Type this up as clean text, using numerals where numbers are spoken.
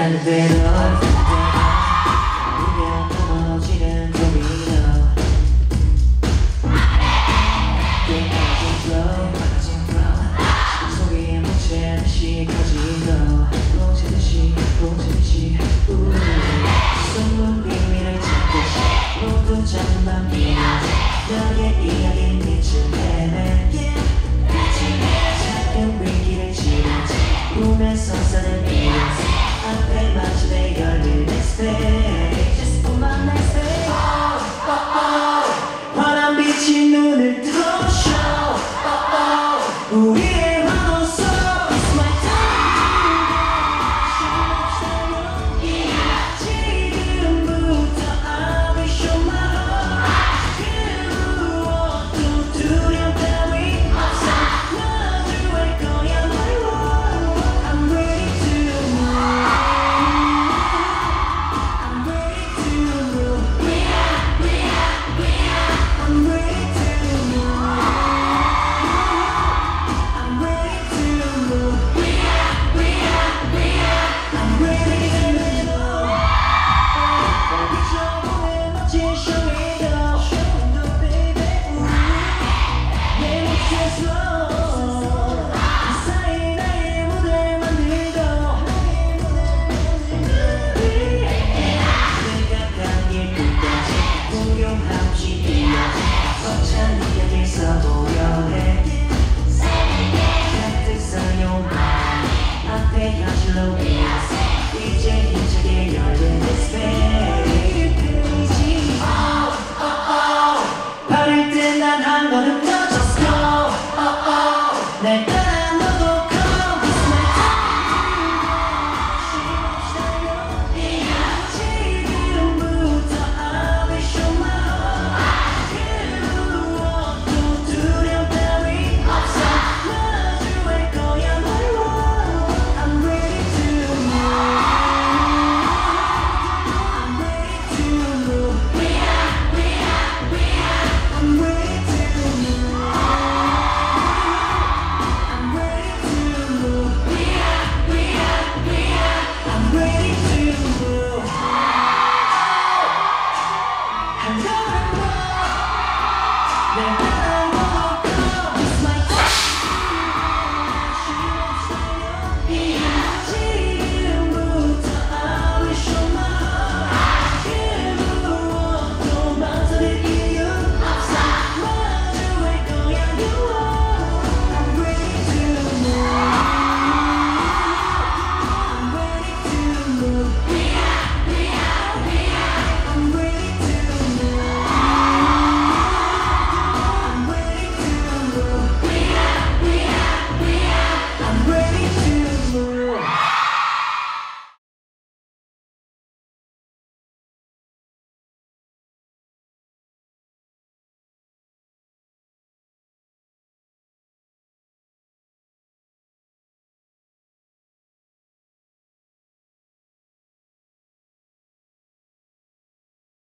하는 대로 우리가 넘어지는 도미노 깨끗한 flow 속에 묻히듯이 커지고 꽂히듯이 숨은 비밀을 찾듯이 모두 잠만 비워 너의 이야기 미친 헤매 작은 위기를 지나치 꿈에서 사는 이유 앞에 마침내 열린 next page Just put my next page oh, oh, oh. 환한 빛이 눈을 뜨셔 oh, oh. 우리의 환호성 It's my time 지금부터 I will show my heart 그 무엇도 두려움 따위 없어 너도 알 거야 my world I'm ready to move I'm ready to move I'm ready to move I'm ready to move I'm ready to move 비춰보는 멋진 showwindow baby 내 몫에서 그 사이 나의 무대 만들고 내가 가길 끝까지 공룡함지 뛰어지 벅찬 이야기에서 보여해 가득 쌓여온 말 앞에 현실로 이어서 이제 힘차게 열린 this page oh, oh, oh. 바를 때 난 한 걸음 더 just go oh, oh. 내